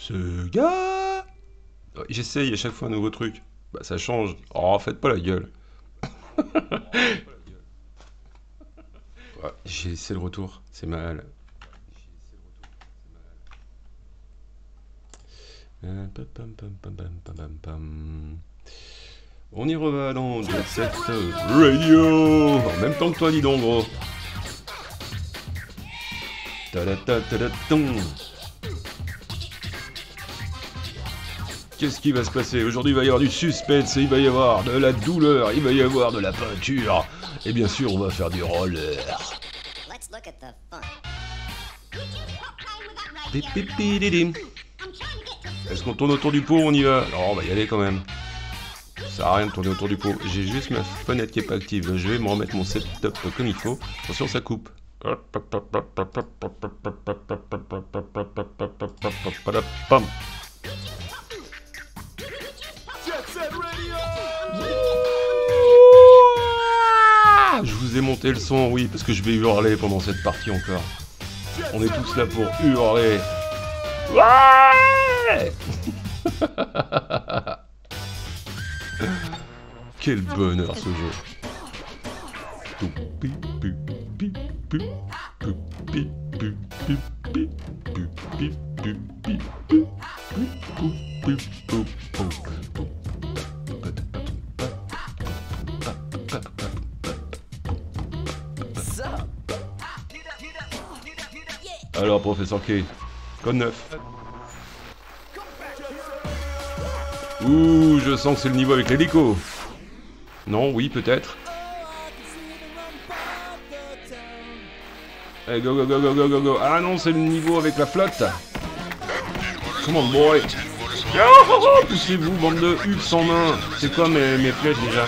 Ce gars. Oh, j'essaye à chaque fois un nouveau truc. Bah ça change. Oh, faites pas la gueule. Ouais, c'est le retour. C'est mal. On y reva dans Jet Set Radio. En même temps que toi, dis donc, gros. Ta-da-ta-ta-da-ton. Qu'est-ce qui va se passer? Aujourd'hui, il va y avoir du suspense, il va y avoir de la douleur, il va y avoir de la peinture. Et bien sûr, on va faire du roller. Est-ce qu'on tourne autour du pot? On y va. Non, on va y aller quand même. Ça sert à rien de tourner autour du pot. J'ai juste ma fenêtre qui est pas active. Je vais me remettre mon setup comme il faut. Attention, ça coupe. Pam. Je vous ai monté le son, oui, parce que je vais hurler pendant cette partie encore. On est tous là pour hurler. Ouais. Quel bonheur ce jeu. Alors, professeur K, code 9. Ouh, je sens que c'est le niveau avec l'hélico. Non, oui, peut-être. Allez, go, go, go, go, go, go, go. Ah non, c'est le niveau avec la flotte. Come on, boy. Oh, poussez-vous, bande de Hulk en main. C'est quoi mes flèches déjà?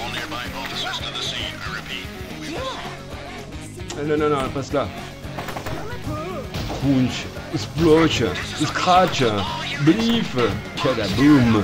Non, non, non, passe là. Crunch, splotch, scratch, bliff, cadaboum.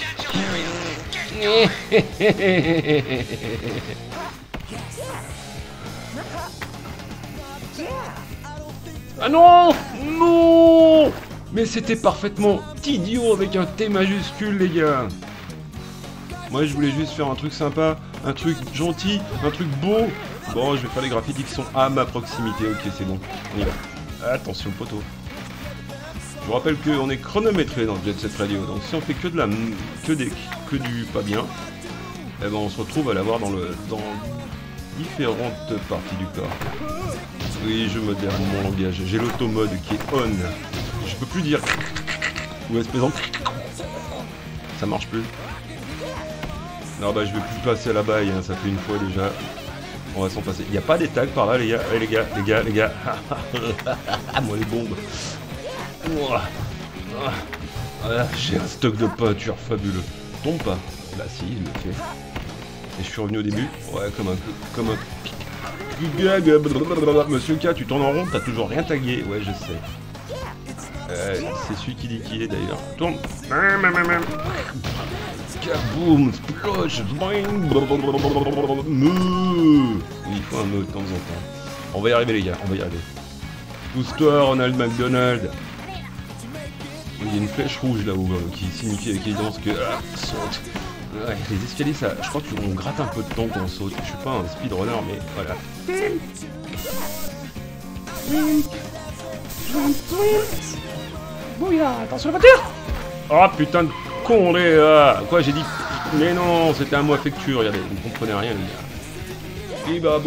Ah non! Non! Mais c'était parfaitement idiot avec un T majuscule, les gars. Moi, je voulais juste faire un truc sympa, un truc gentil, un truc beau. Bon, je vais faire les graffitis qui sont à ma proximité. Ok, c'est bon. On y va. Attention, poteau. Je vous rappelle qu'on est chronométré dans Jet Set Radio. Donc, si on fait que du pas bien, eh ben, on se retrouve à l'avoir dans différentes parties du corps. Oui, je moderne mon langage. J'ai l'automode qui est on. Je peux plus dire ou espèce en... Ça marche plus. Non, bah je vais plus passer à la baille, hein. Ça fait une fois déjà. On va s'en passer. Il n'y a pas des tags par là, les gars. Allez, les gars. Moi, les bombes. J'ai un stock de peinture fabuleux. Tombe pas. Bah si, il le fait. Et je suis revenu au début. Ouais, comme un... Monsieur K, tu tournes en rond, t'as toujours rien tagué. Ouais, je sais. C'est celui qui dit qui est d'ailleurs. Tourne. Kaboom, splosh, boing. Il faut un mot de temps en temps. On va y arriver, les gars, on va y arriver. Pousse-toi, Ronald McDonald. Il y a une flèche rouge là-haut qui signifie avec évidence que... saute. Ouais, les escaliers, ça, je crois qu'on gratte un peu de temps quand on saute. Je suis pas un speedrunner, mais voilà. Bouillard, attention la voiture! Oh putain de con, quoi, j'ai dit... Mais non, c'était un mot affectueux, regardez, vous ne comprenez rien, les gars.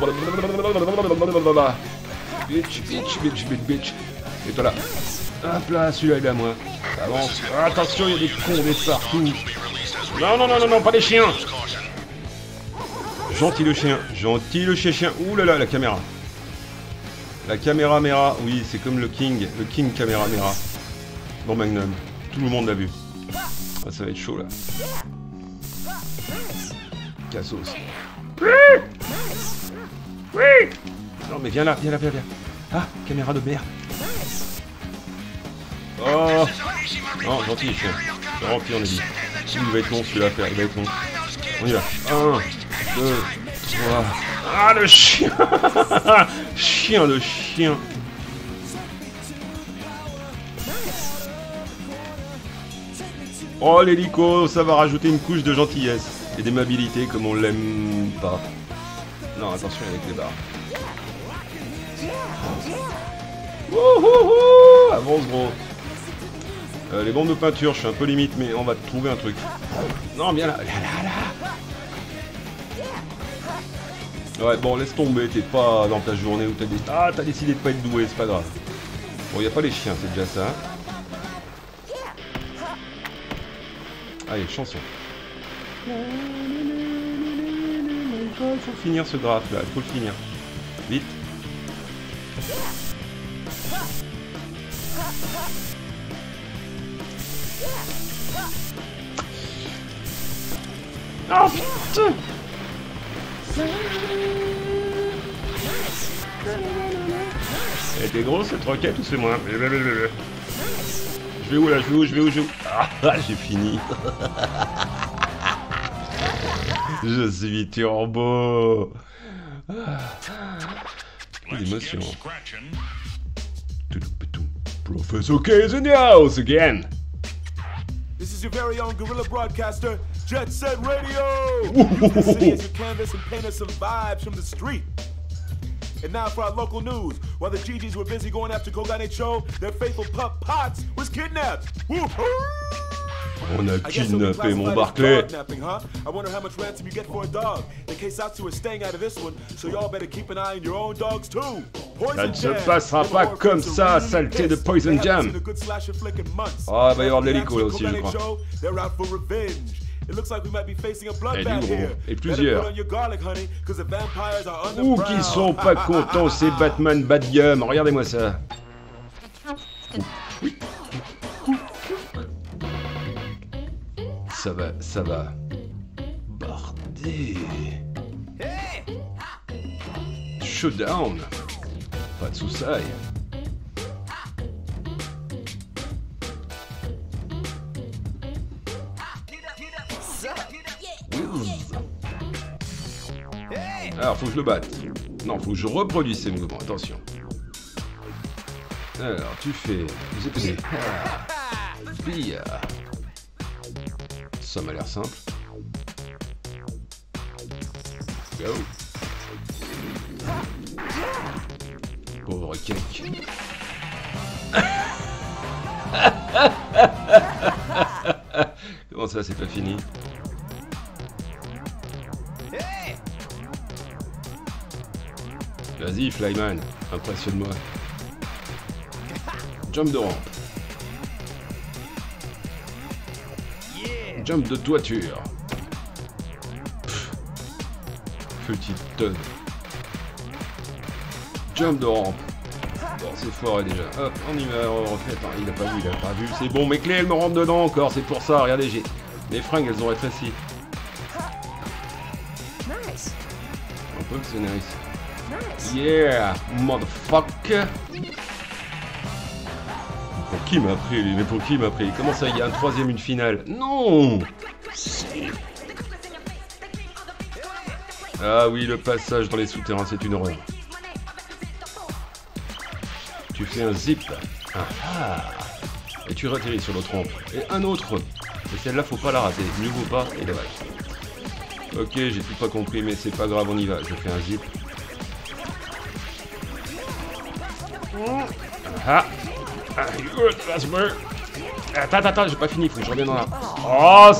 Bitch. Et toi là. Hop là, celui-là il est à moi. Avance. Attention, il y a des cons des partout. Non, pas des chiens. Gentil le chien. Ouh là là, la caméra. La caméra Mera, oui, c'est comme le King caméra Mera. Dans Magnum. Tout le monde l'a vu. Ah, ça va être chaud là. Cassos. Oui. Non mais viens là. Ah, caméra de merde. Oh. Non, gentil les chiens. Rempli, on a dit. Il va être long celui-là à faire, il va être long. On y va. 1, 2, 3. Ah le chien. Le chien. Oh, l'hélico, ça va rajouter une couche de gentillesse et d'aimabilité comme on l'aime pas. Non, attention avec les barres. Wouhouhou, avance gros. Les bombes de peinture, je suis un peu limite, mais on va trouver un truc. Non, viens là, là. Ouais, bon, laisse tomber, t'es pas dans ta journée où t'as décidé de pas être doué, c'est pas grave. Bon, y a pas les chiens, c'est déjà ça. Allez, chanson. Il faut finir ce graphe là, il faut le finir. Vite. Oh putain! Elle était grosse cette roquette ou c'est moi? Je vais où là? Je vais où? Ah, j'ai fini. Je suis turbo. L'émotion. Professor K is in the house again. This is your very own guerrilla broadcaster, Jet Set Radio. Use the city as your canvas and paint us some vibes from the street. And now for our local news. While the GGs were busy going after Kogane Cho, their faithful pup Potts was kidnapped. On a kidnappé mon Barclay. I wonder how much ransom you get for a dog. The Keisatsu is staying out of this one, so y'all better keep an eye on your own dogs too. Ça ne se passera pas comme ça, saleté de Poison Jam. Ah, il va y avoir de l'hélico là aussi, je crois. Et plusieurs. Ouh, qui sont pas contents ces Batman Bad Gum. Regardez-moi ça. Ça va. Bardé. Showdown. Pas de soucis. Alors, faut que je le batte. Non, faut que je reproduise ces mouvements. Attention. Alors, tu fais... Bia. Ça m'a l'air simple. Go. Pauvre cake. Comment ça, c'est pas fini? Vas-y, Flyman, impressionne-moi. Jump de rampe. Jump de toiture. Petite tonne. Jump de rampe. Bon, c'est foiré déjà. Hop, on y va, on refait. Attends, il a pas vu. C'est bon, mes clés, elles me rentrent dedans encore. C'est pour ça, regardez, j'ai... Les fringues, elles ont rétréci. Nice. Un peu, c'est nice. Yeah, motherfucker. Pour qui m'a pris, lui? Mais pour qui m'a pris? Comment ça, il y a un troisième, une finale? Non. Ah oui, le passage dans les souterrains, c'est une horreur. Tu fais un zip. Et tu atterris sur l'autre rampe. Et un autre. Et celle-là, faut pas la rater. Mieux vaut pas, et dommage. Ok, j'ai tout pas compris, mais c'est pas grave, on y va. Je fais un zip. Attends, j'ai pas fini, faut que je revienne dans la... Oh,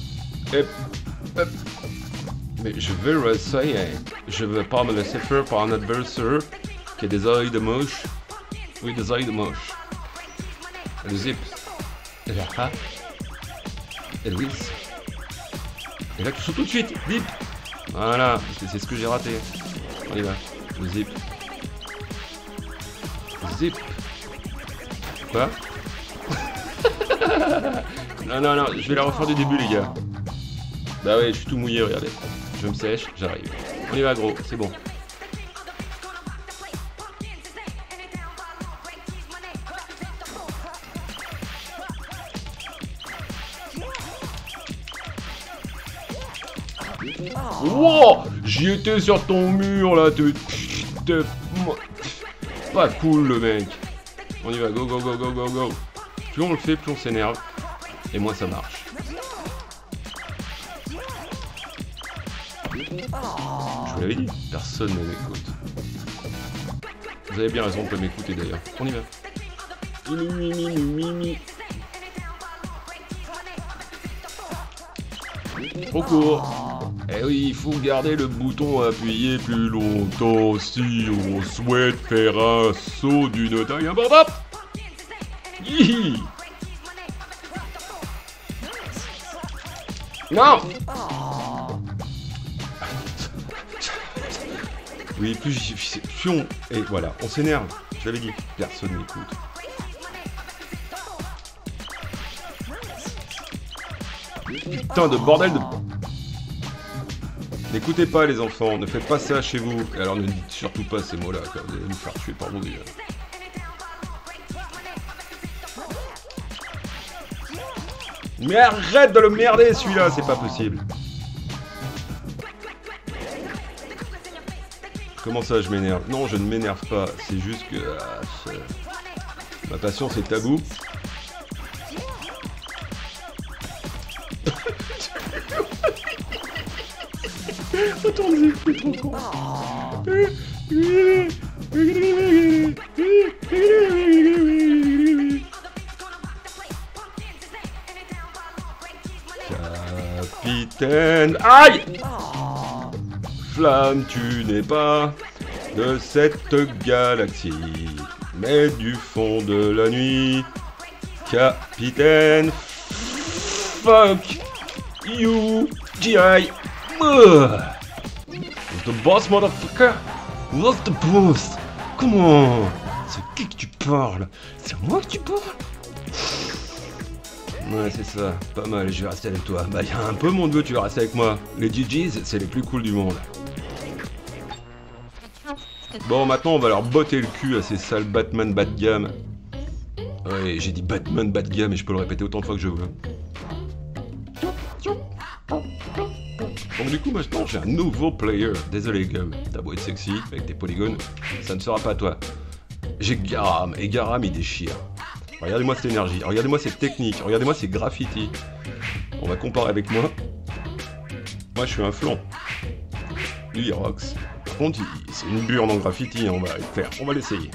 mais je veux essayer. Je veux pas me laisser faire par un adversaire qui a des oreilles de mouche. Oui, des oreilles de mouche. Le zip. Et là, et Louis. Et là, tu sautes tout de suite. Zip. Voilà, c'est ce que j'ai raté. On y va. Le zip. Zip. Quoi? Non, je vais la refaire du début, les gars. Bah ouais, je suis tout mouillé, regardez. Je me sèche, j'arrive. On y va, gros, c'est bon. Wow, j'y étais sur ton mur, là. Pas cool, le mec. On y va, go. Plus on le fait, plus on s'énerve. Et moins ça marche. Je vous l'avais dit, personne ne m'écoute. Vous avez bien raison de pas m'écouter d'ailleurs. On y va. Trop court. Eh oui, il faut garder le bouton appuyé plus longtemps si on souhaite faire un saut d'une taille importante. Hihi. Non. Oui, plus on... Et voilà, on s'énerve. Je l'avais dit, personne n'écoute. Putain de bordel de... N'écoutez pas les enfants, ne faites pas ça chez vous. Et alors ne dites surtout pas ces mots-là, car vous allez nous faire tuer par mon Dieu. Mais arrête de le merder celui-là, c'est pas possible. Comment ça je m'énerve? Non, je ne m'énerve pas, c'est juste que... ma patience est tabou. Attendez, c'est trop con. Capitaine... Aïe! Flamme, tu n'es pas de cette galaxie, mais du fond de la nuit. Capitaine... Fuck you, G.I. The boss, motherfucker. What's the boss? Comment? C'est qui que tu parles? C'est moi que tu parles? Ouais, c'est ça. Pas mal, je vais rester avec toi. Bah, y'a un peu mon neveu, tu vas rester avec moi. Les GGs, c'est les plus cool du monde. Bon, maintenant, on va leur botter le cul à ces sales Batman bas de gamme. Ouais, j'ai dit Batman bas de gamme et je peux le répéter autant de fois que je veux. Donc du coup maintenant j'ai un nouveau player. Désolé Gum, t'as beau être sexy avec tes polygones, ça ne sera pas toi. J'ai Garam, et Garam il déchire. Regardez-moi cette énergie, regardez-moi cette technique, regardez-moi ces graffitis. On va comparer avec moi. Moi je suis un flon. Lui il rocks. Par contre c'est une burne en graffiti, on va le faire, on va l'essayer.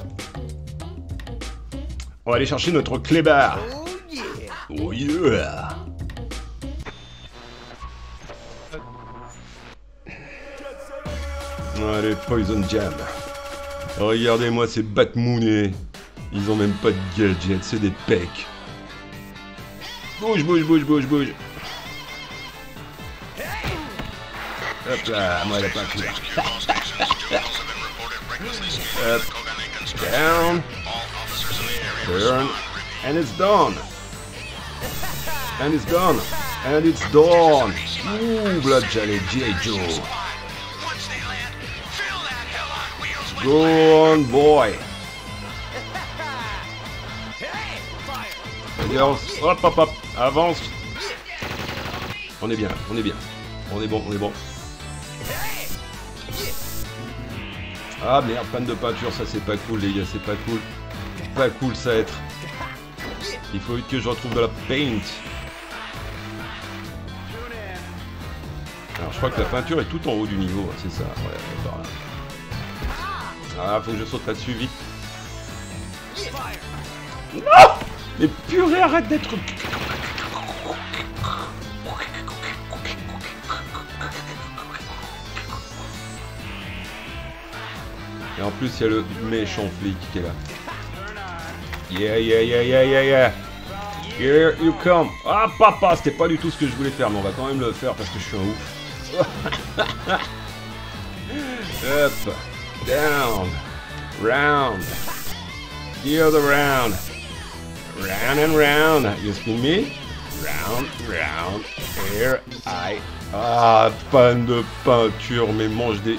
On va aller chercher notre clébard. Oh yeah. Allez, Poison Jam. Regardez-moi ces Batmoonés. Ils ont même pas de gadget, c'est des pecs. Bouge, bouge, bouge, bouge, bouge. Hop là, moi la peinture. Up, down, turn, and it's done. And it's done. And it's done. Ouh, Blood Jelly, G.I. Joe. Go on, boy. Avance. Hop, hop, hop. Avance. On est bien, on est bien. On est bon, on est bon. Ah merde, panne de peinture, ça c'est pas cool les gars, c'est pas cool. Pas cool ça être. Il faut vite que je retrouve de la paint. Alors je crois que la peinture est tout en haut du niveau, c'est ça. Ouais, par là. Ah, faut que je saute là-dessus vite. Non! Mais purée, arrête d'être... Et en plus, il y a le méchant flic qui est là. Yeah, yeah, yeah, yeah, yeah, yeah. Here you come. Ah, papa, c'était pas du tout ce que je voulais faire, mais on va quand même le faire parce que je suis un ouf. Up. Down, round, the other round, round and round. You spin me? Round, round, here I. Ah, panne de peinture, mais mange des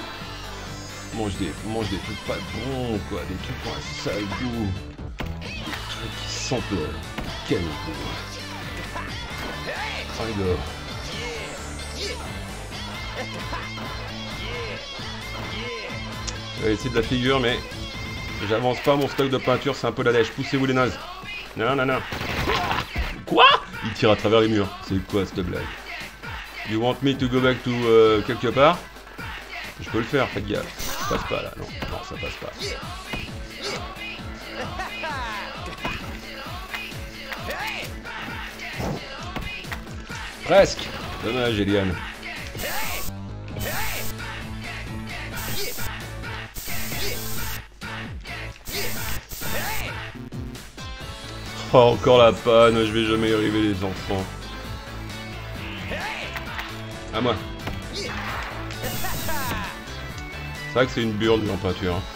trucs pas bons, quoi, des trucs qui ont un sale goût, des trucs qui sentent le quel goût. Regarde. Je vais essayer de la figure, mais j'avance pas, mon stock de peinture, c'est un peu la dèche. Poussez-vous les nazes. Non, non, non. Quoi? Il tire à travers les murs. C'est quoi cette blague? You want me to go back to quelque part? Je peux le faire, faites gaffe. Ça passe pas là, non, non, ça passe pas. Presque. Dommage, Eliane. Oh, encore la panne, je vais jamais y arriver les enfants. À moi. C'est vrai que c'est une burne en peinture. Hein.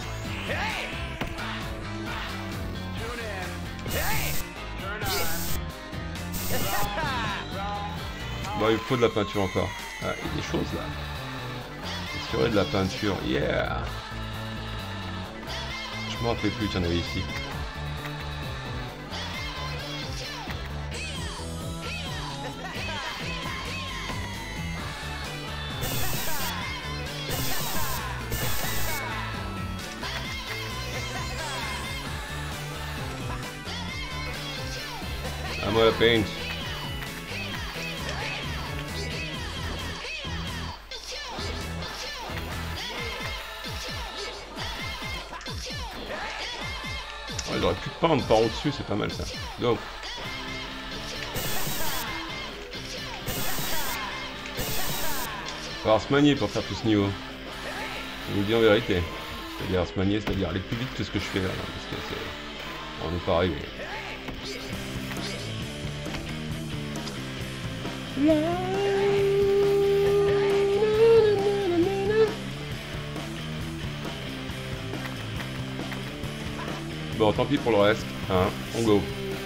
Bon, il faut de la peinture encore. Ah, il y a des choses là. Il y aurait de la peinture. Yeah. Je me rappelais plus qu'il y en avait ici. À moi la paint. Ouais, j'aurais pu peindre par au-dessus, c'est pas mal ça. Go. Il va falloir se manier pour faire tout ce niveau. Je vous le dis en vérité. C'est-à-dire se manier, c'est-à-dire aller plus vite que ce que je fais là. Parce que c'est... On n'est pas arrivé. Bon, tant pis pour le reste, hein, on go.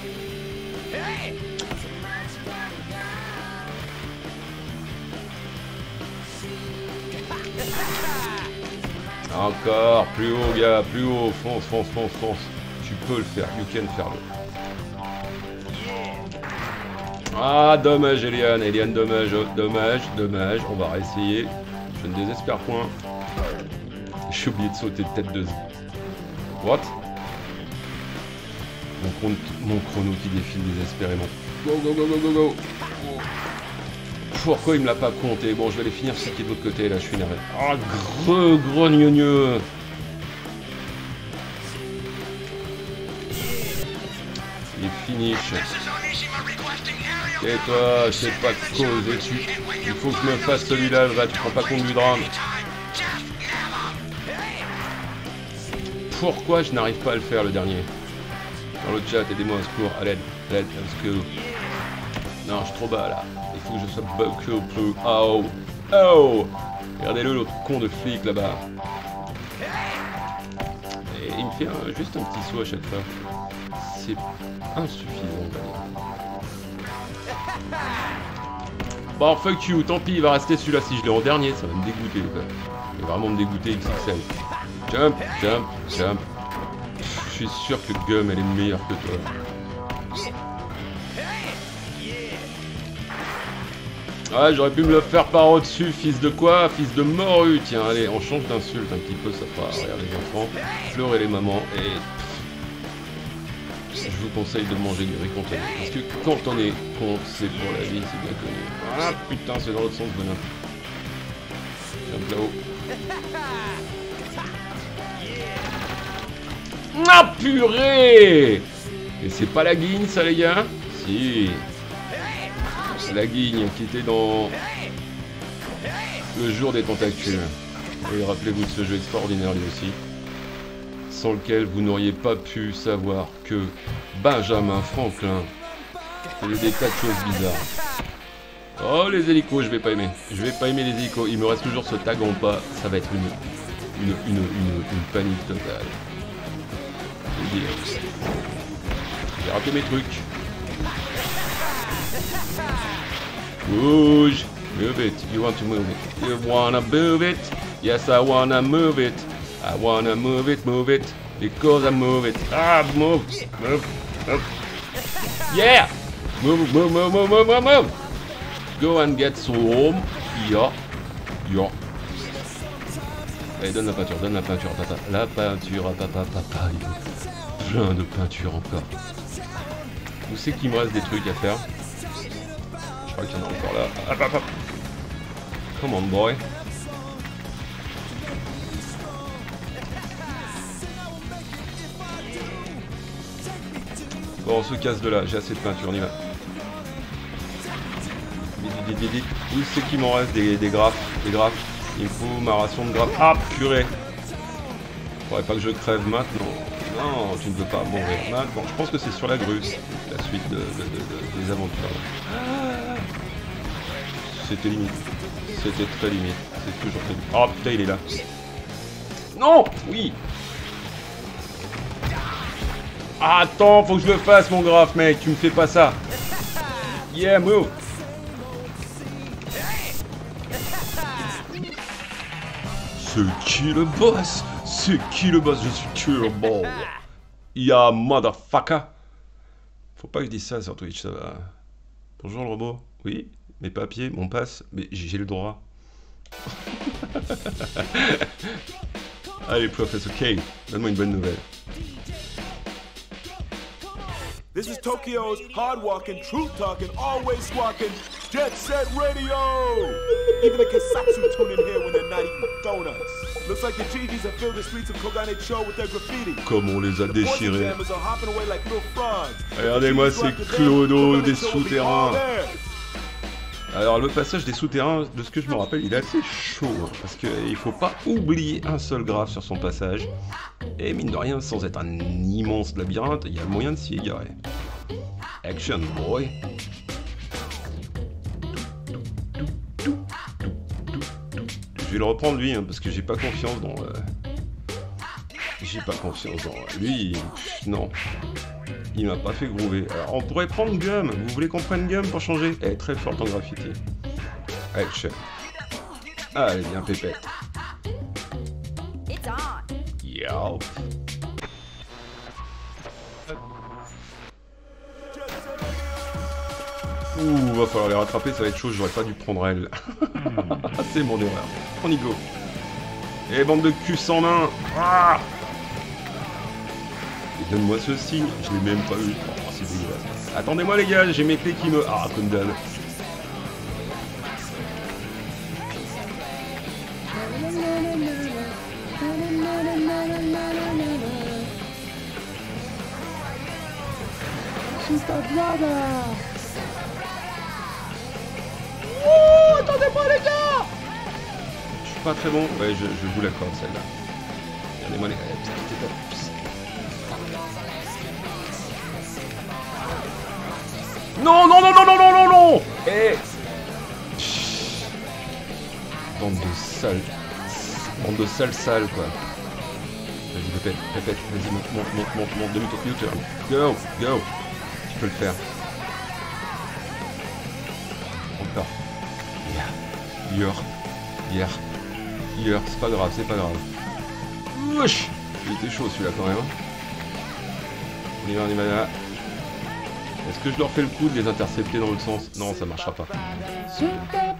Encore, plus haut gars, plus haut, fonce, fonce, fonce, fonce. Tu peux le faire, you can faire le. Ah, dommage Eliane, Eliane, dommage, dommage, dommage, on va réessayer. Je ne désespère point. J'ai oublié de sauter de tête de... What? Mon chrono qui défile désespérément. Go, go, go, go, go, go. Pourquoi il me l'a pas compté? Bon, je vais aller finir ce qui est de l'autre côté, là, je suis énervé. Ah, gros gneugneux. Il est finish. Et toi, je sais pas causer dessus. Il faut que je me fasse celui-là, va, tu te rends pas compte du drame. Pourquoi je n'arrive pas à le faire le dernier? Dans le chat, aidez-moi au secours, à l'aide, parce que... Non, je suis trop bas là. Il faut que je sois beaucoup plus... Oh! Oh! Regardez-le, l'autre con de flic là-bas. Et il me fait juste un petit saut à chaque fois. C'est insuffisant, on va dire. Bon, fuck you, tant pis, il va rester celui-là. Si je l'ai en dernier, ça va me dégoûter, quoi. Il va vraiment me dégoûter, XXL. Jump, jump, jump. Je suis sûr que Gum, elle est meilleure que toi. Ouais, j'aurais pu me le faire par au-dessus, fils de quoi? Fils de morue. Tiens, allez, on change d'insulte un petit peu, ça fera rire les enfants, pleurer les mamans, et... Je vous conseille de manger du riz contenté. Parce que quand on est con, c'est pour la vie, c'est bien connu. Ah putain, c'est dans l'autre sens, bonhomme. Jump là-haut. Ah purée! Et c'est pas la guigne ça les gars? Si. La guigne qui était dans le jour des tentacules. Et rappelez-vous de ce jeu extraordinaire lui aussi. Sans lequel vous n'auriez pas pu savoir que Benjamin Franklin faisait des tas de choses bizarres. Oh les hélicos, je vais pas aimer. Je vais pas aimer les hélicos. Il me reste toujours ce tag en bas. Ça va être une panique totale. J'ai raté mes trucs. Bouge. Move it. You want to move it. You wanna move it. Yes, I wanna move it. I wanna move it. Because I move it. Ah, move. Yeah. Move. Go and get some. Yeah. Allez, donne la peinture, tata. La peinture, tata. Plein de peinture encore. Où c'est qu'il me reste des trucs à faire? Je crois qu'il y en a encore là. Hop. Come on, boy. Bon, on se casse de là, j'ai assez de peinture, on y va. Où c'est qu'il m'en reste des graphes? Des graphes. Il me faut ma ration de graphes. Ah, purée! Faudrait pas que je crève maintenant. Non, tu ne veux pas mourir maintenant. Je pense que c'est sur la grue, la suite des aventures. C'était limite. C'était très limite. C'est toujours très limite. Oh putain, il est là. Non! Oui! Ah, attends, faut que je le fasse, mon graphe, mec. Tu me fais pas ça. Yeah, move! C'est qui le boss? C'est qui le boss? Je suis Turbo. Ya motherfucker. Faut pas que je dise ça sur Twitch, ça va. Bonjour le robot. Oui, mes papiers, mon passe, mais j'ai le droit. Allez, Professor K, donne-moi une bonne nouvelle. This is Tokyo's hard-walking, truth-talking, always squawking, Jet Set Radio! Even the Kasatsu tune in here when they're not eating donuts. Looks like the GGs have filled the streets of Kogane-cho with their graffiti. Comme on les a déchirés. The are hopping away like little frogs. Regardez-moi ces clodos des souterrains. Alors le passage des souterrains, de ce que je me rappelle, il est assez chaud. Hein, parce qu'il faut pas oublier un seul graphe sur son passage. Et mine de rien, sans être un immense labyrinthe, il y a le moyen de s'y égarer. Action boy. Je vais le reprendre lui, hein, parce que j'ai pas confiance dans... J'ai pas confiance dans lui. Non. Il m'a pas fait groover. Alors on pourrait prendre Gum. Vous voulez qu'on prenne Gum pour changer? Elle est très forte en graffiti. Action. Allez, viens pépette. Yo. Ouh, va falloir les rattraper, ça va être chaud, j'aurais pas dû prendre elle. C'est mon erreur. On y go. Et bande de cul sans main. Ah, et donne-moi ce signe, je l'ai même pas eu. Oh, c'est dégueulasse. Attendez-moi les gars, j'ai mes clés qui me... Ah, comme dalle. Oh, attendez-moi les gars. Je suis pas très bon. Ouais, je vous l'accorde celle-là. Regardez-moi les gars. Non, non, non, non, non, non, non, non. Eh. Bande de sales. Bande de sales, quoi. Vas-y, répète, vas-y, monte, demi-tour, U-turn. Go. Tu peux le faire. Encore. Hier, c'est pas grave. Wesh. Il était chaud celui-là quand même. On y va là. Est-ce que je leur fais le coup de les intercepter dans l'autre sens? Non, ça marchera pas. Super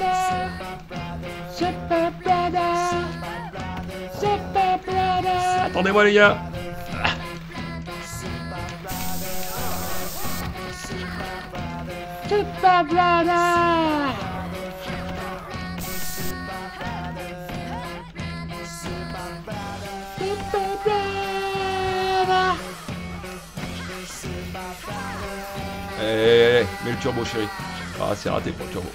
brother. Attendez-moi les gars. Super brother. Mets le turbo chérie. Ah, c'est raté pour le turbo.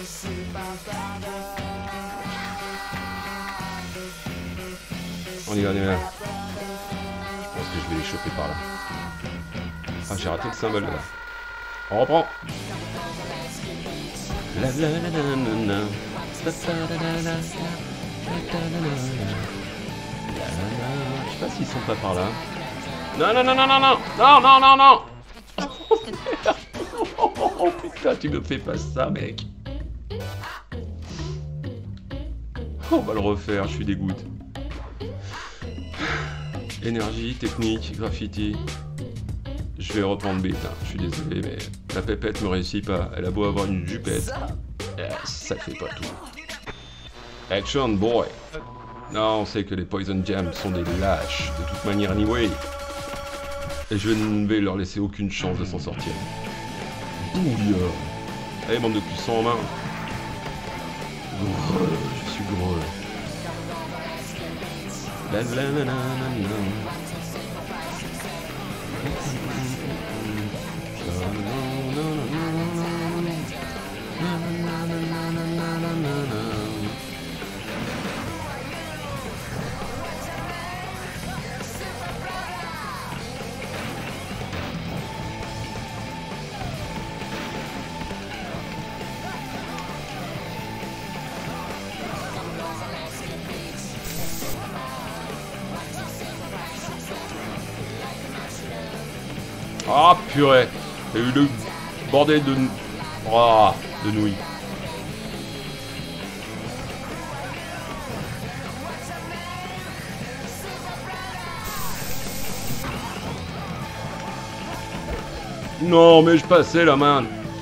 On y va. Je pense que je vais les choper par là. Ah, j'ai raté le symbole là. On reprend. Je sais pas s'ils sont pas par là. Non. Oh putain, tu me fais pas ça, mec. On va le refaire, je suis dégoûté. Énergie, technique, graffiti. Je vais reprendre bête, hein. Je suis désolé, mais la pépette me réussit pas. Elle a beau avoir une jupette. Ça fait pas tout. Action, boy. Non, on sait que les Poison Jam sont des lâches, de toute manière, anyway. Et je ne vais leur laisser aucune chance de s'en sortir. Bouillard. Allez, bande de puissants en main. gros, je suis gros. La la la la la la. Ah purée, il y a eu le bordel de nouilles. Non mais je passais la main.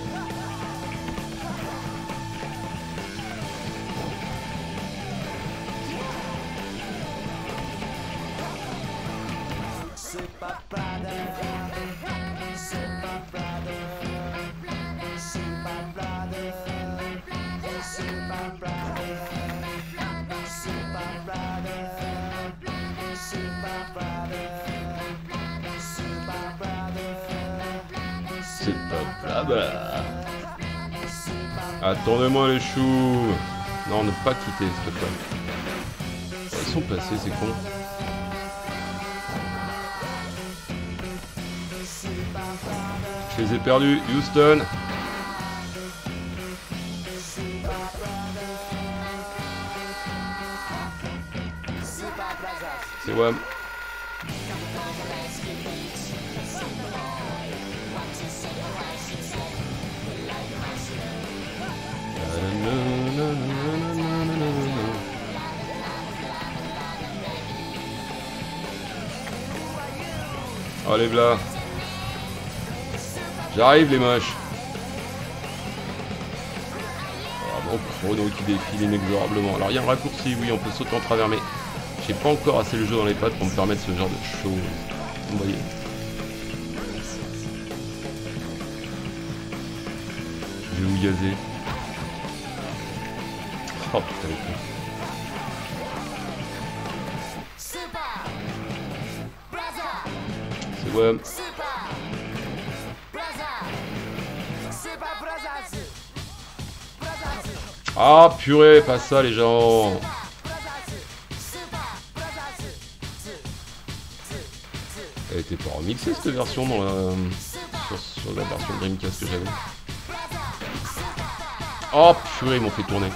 C'est pas blabla. Attendez-moi les choux. Non, ne pas quitter cette fois. Ils sont passés, c'est con. Je les ai perdus, Houston. C'est Wham. Allez, là. J'arrive, les moches. Oh, mon chrono qui défile inexorablement. Alors, il y a un raccourci, oui, on peut sauter en travers, mais j'ai pas encore assez le jeu dans les pattes pour me permettre ce genre de choses. Vous voyez. Je vais vous gazer. Oh putain, les cons. C'est ouais. Ah purée, pas ça les gens. Elle était pas remixée cette version dans la... sur la version Dreamcast que j'avais. Oh purée, ils m'ont fait tourner.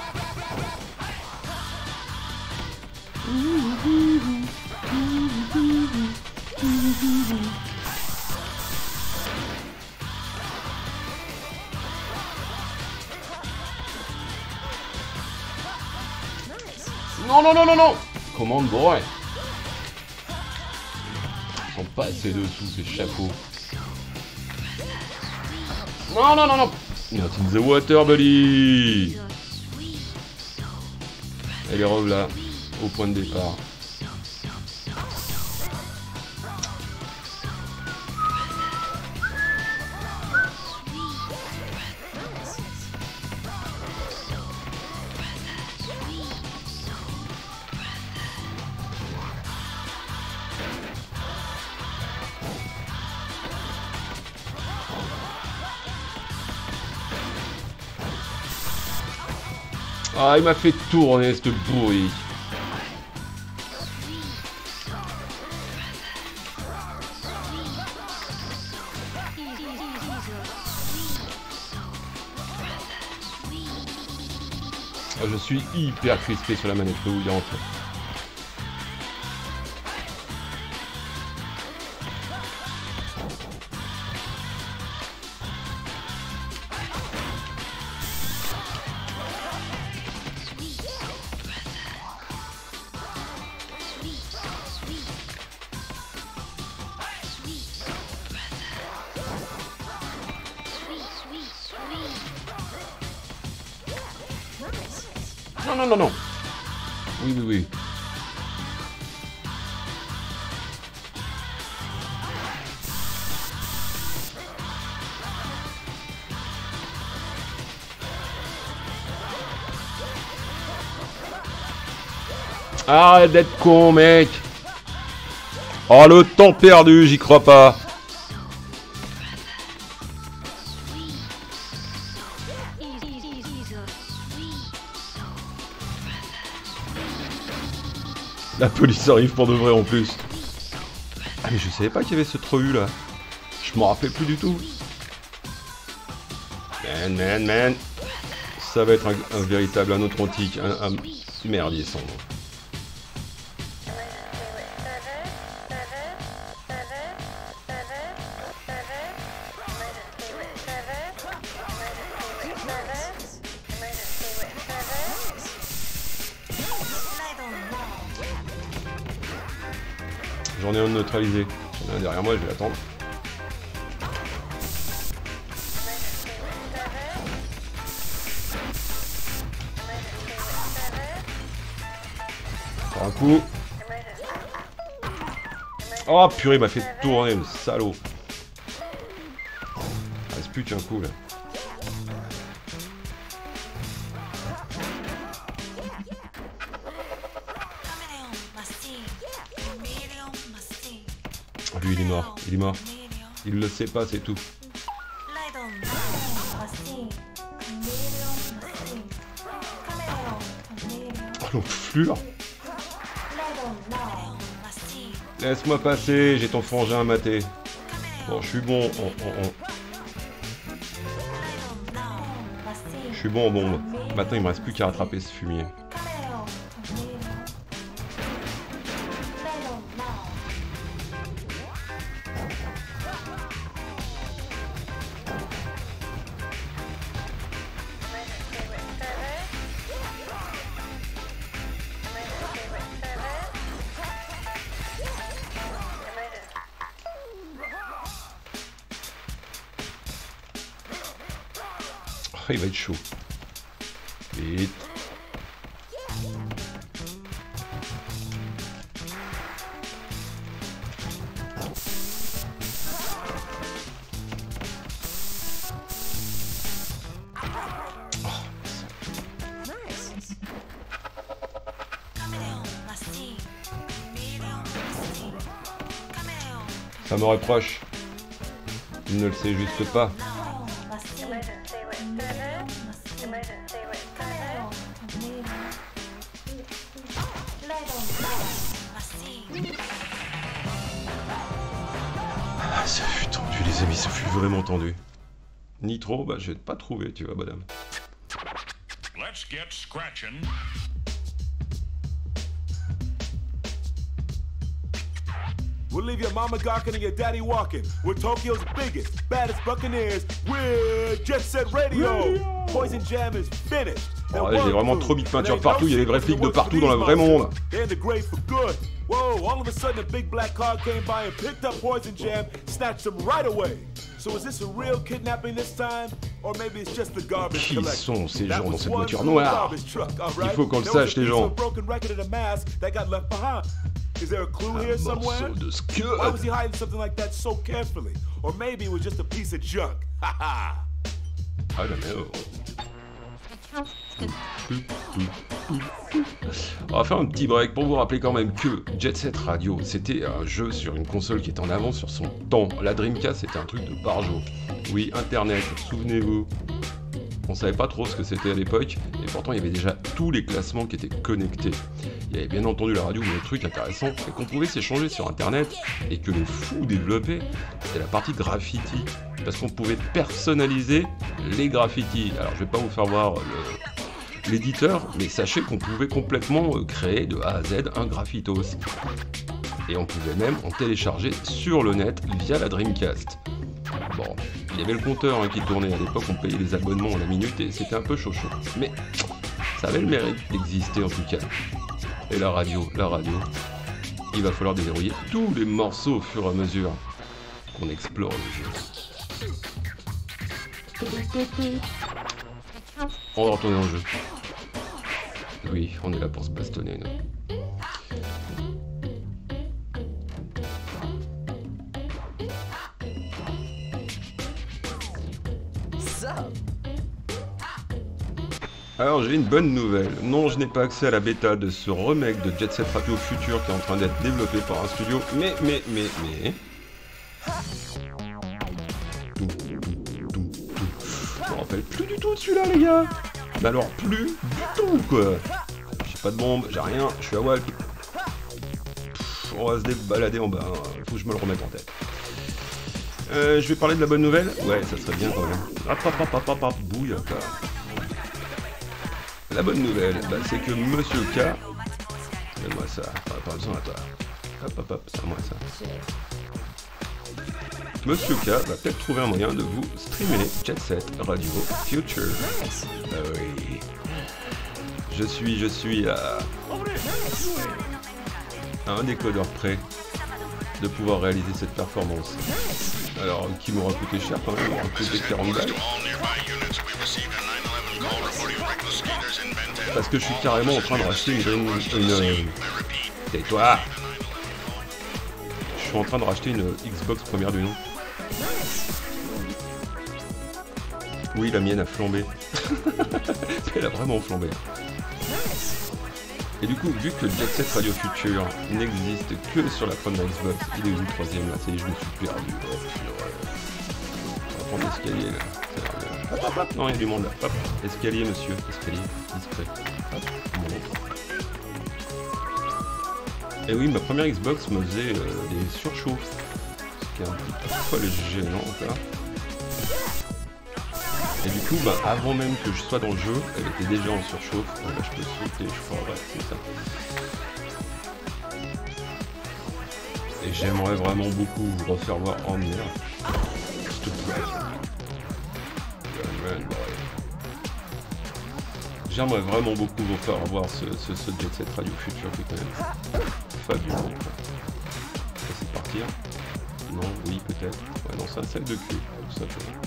Non, non, non, non, non. Command boy. Ils sont pas assez dessous, ces chapeaux. Non, non, non, non. Not in the water, buddy. Et les revoilà au point de départ. Ah, il m'a fait tourner, cette bourrique. Ah, je suis hyper crispé sur la manette, je peux vous dire en fait. Non, non, non, non. Oui, oui, oui. Arrête d'être con, mec. Oh, le temps perdu, j'y crois pas. La police arrive pour de vrai en plus. Ah mais je savais pas qu'il y avait ce trou là. Je m'en rappelais plus du tout. Man. Ça va être un véritable anneau antique. Un merdier sans nom. J'en ai un neutralisé. J'en ai un derrière moi, je vais l'attendre. Encore un coup. Oh purée, il m'a fait tourner le salaud. Il reste plus qu'un coup là. Lui il est mort, il le sait pas, c'est tout. Oh l'enflure. Laisse-moi passer, j'ai ton frangin à mater. Bon, je suis bon Je suis bon en bombe. Maintenant il me reste plus qu'à rattraper ce fumier. Il va être chaud. Vite. Ça me reproche. Il ne le sait juste pas. Ah, ça fut tendu les amis, ça fut vraiment tendu. Nitro, bah je vais pas trouver, tu vois, madame. Let's get scratching. We'll leave your mama gawking and your daddy walking. We're Tokyo's biggest, baddest Buccaneers. We're Jet Set Radio. Poison Jam is finished. Oh, j'ai vraiment trop mis de peinture partout, il y a des vrais flics de partout dans le vrai monde. Whoa, all of a sudden a big black car came by and picked up Poison Jam, snatched him right away. So is this a real kidnapping this time? Or maybe it's just the garbage collection? Qui sont ces gens dans cette voiture noire? Il faut qu'on le sache, les gens. Is there a clue here somewhere? Why was he hiding something like that so carefully? Or maybe it was just a piece of junk. Haha. I don't know. On va faire un petit break pour vous rappeler quand même que Jet Set Radio, c'était un jeu sur une console qui est en avance sur son temps. La Dreamcast, c'était un truc de barjo. Oui, Internet, souvenez-vous. On savait pas trop ce que c'était à l'époque, et pourtant il y avait déjà tous les classements qui étaient connectés. Il y avait bien entendu la radio, mais le truc intéressant, c'est qu'on pouvait s'échanger sur internet, et que les fous développaient, c'était la partie graffiti, parce qu'on pouvait personnaliser les graffitis. Alors je vais pas vous faire voir l'éditeur, mais sachez qu'on pouvait complètement créer de A à Z un graffitos. Et on pouvait même en télécharger sur le net via la Dreamcast. Bon, il y avait le compteur qui tournait à l'époque, on payait les abonnements à la minute et c'était un peu chaud. Mais ça avait le mérite d'exister en tout cas. Et la radio, il va falloir déverrouiller tous les morceaux au fur et à mesure qu'on explore le jeu. On va retourner dans le jeu. Oui, on est là pour se bastonner, nous. Alors j'ai une bonne nouvelle. Non, je n'ai pas accès à la bêta de ce remake de Jet Set Radio Future qui est en train d'être développé par un studio. Mais... Je me rappelle plus du tout de celui-là, les gars. Mais alors plus du tout, quoi. J'ai pas de bombe, j'ai rien, je suis à Walp. On va se balader en bas, hein. Faut que je me le remette en tête. Je vais parler de la bonne nouvelle. Ouais, ça serait bien quand même. Bouillaka. La bonne nouvelle, bah, c'est que Monsieur K... Donne-moi ça, pas besoin à toi. Hop, c'est à moi ça. Monsieur K va peut-être trouver un moyen de vous streamer Jet Set Radio Future. Ah oui. Je suis à un décodeur près de pouvoir réaliser cette performance. Alors, qui m'aura coûté cher quand même, m'aura coûté 40 balles. Parce que je suis carrément en train de racheter une... Tais-toi! Je suis en train de racheter une Xbox première du nom. Oui, la mienne a flambé. Elle a vraiment flambé. Et du coup, vu que Jet Set Radio Future n'existe que sur la première Xbox, il est où le troisième là? Ça y est, je me suis perdu. On va prendre l'escalier là. Hop, non, il y a du monde là. Hop, escalier monsieur, escalier, discret. Hop, on monte. Et oui, ma première Xbox me faisait des surchauffes. Ce qui est un petit peu gênant encore. Et du coup, bah, avant même que je sois dans le jeu, elle était déjà en surchauffe. Donc là, je peux sauter, je crois, ouais, c'est ça. Et j'aimerais vraiment beaucoup vous refaire voir en merde. S'il te plaît. J'aimerais vraiment beaucoup vous faire voir ce Jet Set Radio Future qui est quand même fabuleux. C'est partir. Non, oui, peut-être. Ouais, non, c'est un sac de cul, tout simplement.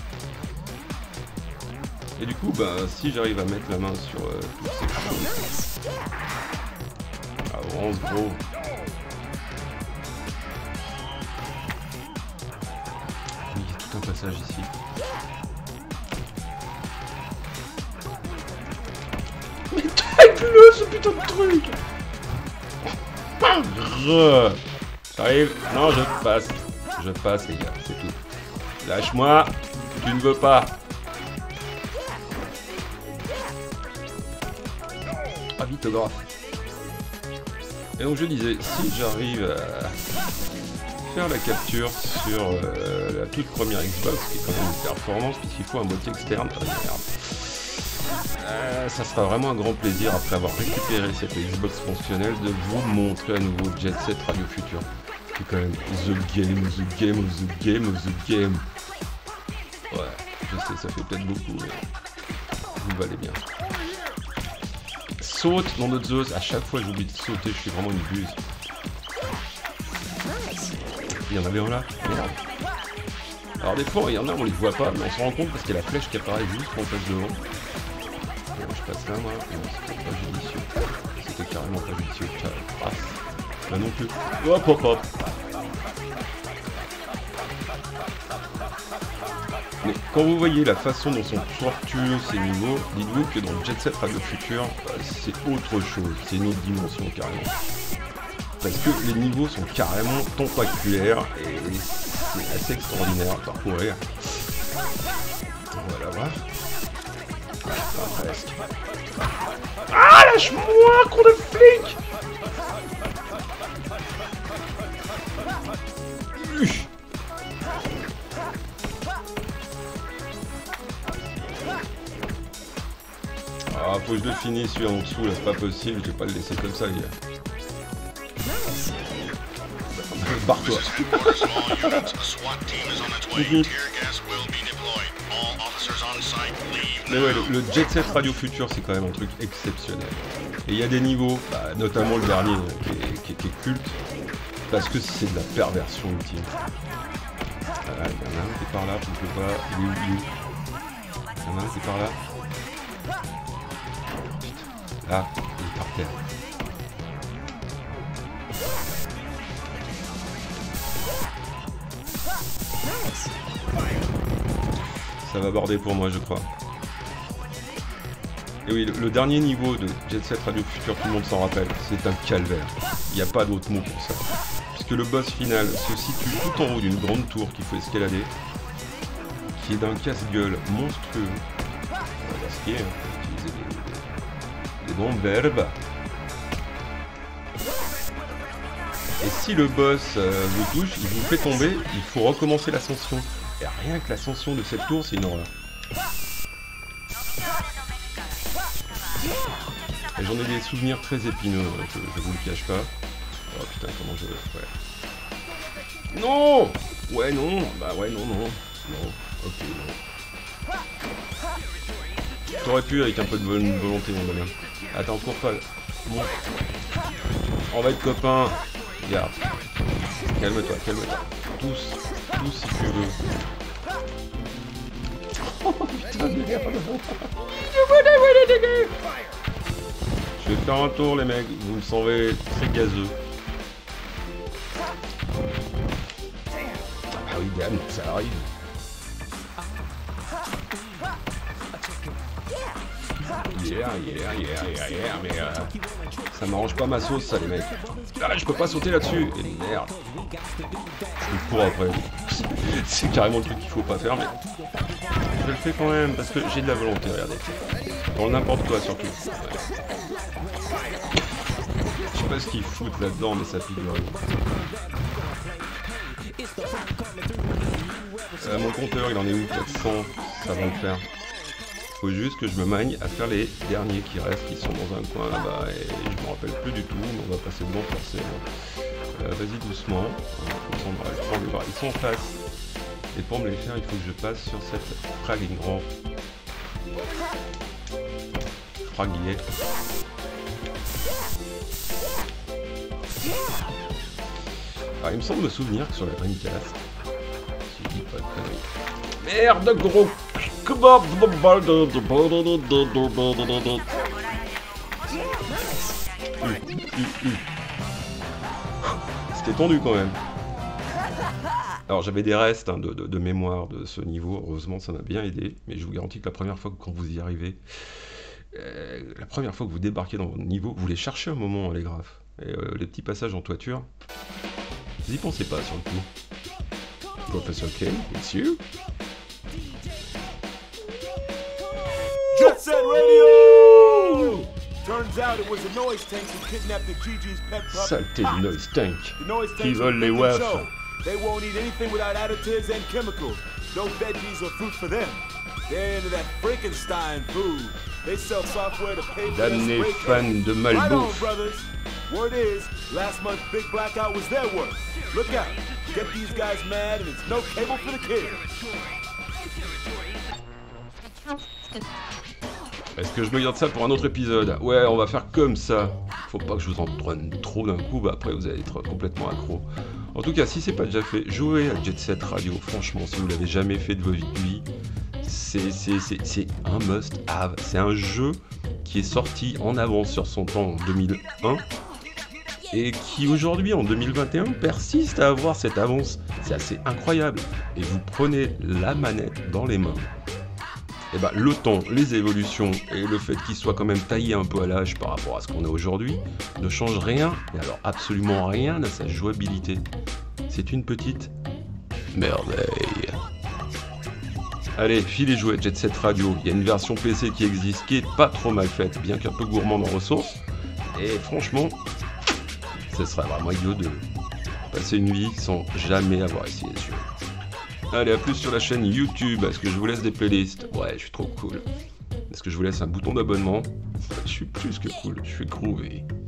Et du coup, bah, si j'arrive à mettre la main sur toutes ces choses... Avance, gros. Il y a tout un passage ici. Mais taille-le, ce putain de truc! J'arrive. Non, je passe. Je passe, les gars, c'est tout. Lâche-moi. Tu ne veux pas. Ah, vitographe. Et donc je disais, si j'arrive à faire la capture sur la toute première Xbox, qui est quand même une performance, puisqu'il faut un boîtier externe, ça sera vraiment un grand plaisir, après avoir récupéré cette Xbox fonctionnelle, de vous montrer à nouveau Jet Set Radio Future. C'est quand même the game. Ouais, je sais, ça fait peut-être beaucoup, mais vous valez bien. Saute, nom de Zeus, à chaque fois j'oublie de sauter, je suis vraiment une buse. Il y en avait un là. Merde. Alors des fois il y en a on les voit pas, mais on se rend compte parce qu'il y a la flèche qui apparaît juste en face devant. Bon, je passe là moi, non c'était pas judicieux. C'était carrément pas judicieux. Ah, là non plus. Hop. Mais quand vous voyez la façon dont sont tortueux ces niveaux, dites-vous que dans Jet Set Radio Future, c'est autre chose, c'est une autre dimension carrément. Parce que les niveaux sont carrément tentaculaires et c'est assez extraordinaire à parcourir. Voilà. Enfin, presque. Ah, lâche-moi, con de flic! Ah, faut que je le finisse celui en dessous là, c'est pas possible, je vais pas le laisser comme ça, les gars. Barre-toi. Mais ouais, le Jet Set Radio Future, c'est quand même un truc exceptionnel. Et il y a des niveaux, bah, notamment le dernier, qui est culte, parce que c'est de la perversion ultime. Voilà, il y en a un qui est par là, je ne peux pas, il est où? Il y en a un qui est par là. Là, il est par terre. Ça va border pour moi, je crois. Et oui, le dernier niveau de Jet Set Radio Future, tout le monde s'en rappelle, c'est un calvaire. Il n'y a pas d'autre mot pour ça. Puisque le boss final se situe tout en haut d'une grande tour qu'il faut escalader, qui est d'un casse-gueule monstrueux. On va dire ce qui est, hein, utiliser des bons verbes. Et si le boss vous touche, il vous fait tomber, il faut recommencer l'ascension. Et rien que l'ascension de cette tour, c'est une horreur. Et j'en ai des souvenirs très épineux, je vous le cache pas. Oh putain, comment je... Ouais. Non! Ouais, non! Bah ouais, non, non. Non, ok, non. T'aurais pu avec un peu de bonne volonté, mon bonhomme. Attends, cours pas. Bon. On va être copains. Regarde. Calme-toi, calme-toi. Tous si tu veux. Oh putain de merde. Je vais faire un tour les mecs, vous me semblez très gazeux. Ah oui Dan, ça arrive. Yeah, mais ça m'arrange pas ma sauce ça les mecs. Ah, je peux pas sauter là-dessus. Et merde. Je cours après. C'est carrément le truc qu'il faut pas faire mais... Je le fais quand même parce que j'ai de la volonté, regardez. Dans n'importe quoi surtout. Ouais. Je sais pas ce qu'ils foutent là-dedans mais ça figure. Mon compteur il en est où? 400, ça va le faire. Faut juste que je me magne à faire les derniers qui restent, qui sont dans un coin là-bas et je me rappelle plus du tout, mais on va passer devant forcément. Vas-y doucement, je prends les bras, ils sont en face. Et pour me les faire, il faut que je passe sur cette fragging rampe. Fraguier. Alors il me semble me souvenir que sur la Dreamcast, si je dis pas de conneries. Merde gros. C'était tendu quand même. Alors j'avais des restes hein, de mémoire de ce niveau, heureusement ça m'a bien aidé, mais je vous garantis que la première fois que quand vous y arrivez, la première fois que vous débarquez dans votre niveau, vous les cherchez un moment les graphes. Et les petits passages en toiture, vous y pensez pas sur le coup. Professor King, it's you. Jet Set Radio! Turns out it was a noise tank who kidnapped the Gigi's pet puppy. Saleté de noise tank. The noise Qui tanks vole les will wafs. show. They won't eat anything without additives and chemicals. No veggies or fruit for them. They're into that Frankenstein food. They sell software to pay for their Damnés spray fans cans. de Right on, malbouffe. brothers. Word is, last month's big blackout was their work. Look out. Get these guys mad and it's no cable for the kids. Est-ce que je me garde ça pour un autre épisode? Ouais, on va faire comme ça. Faut pas que je vous en donne trop d'un coup, bah après vous allez être complètement accro. En tout cas, si c'est pas déjà fait, jouez à Jet Set Radio. Franchement, si vous l'avez jamais fait de votre vie, c'est un must-have. C'est un jeu qui est sorti en avance sur son temps en 2001 et qui aujourd'hui, en 2021, persiste à avoir cette avance. C'est assez incroyable. Et vous prenez la manette dans les mains. Et bah, le temps, les évolutions et le fait qu'il soit quand même taillé un peu à l'âge par rapport à ce qu'on a aujourd'hui ne change rien, mais alors absolument rien à sa jouabilité. C'est une petite merveille. Allez, filez jouer Jet Set Radio. Il y a une version PC qui existe qui est pas trop mal faite, bien qu'un peu gourmande en ressources. Et franchement, ce serait vraiment idiot de passer une vie sans jamais avoir essayé ce jeu. Allez, à plus sur la chaîne YouTube. Est-ce que je vous laisse des playlists? Ouais, je suis trop cool. Est-ce que je vous laisse un bouton d'abonnement? Je suis plus que cool, je suis groovy.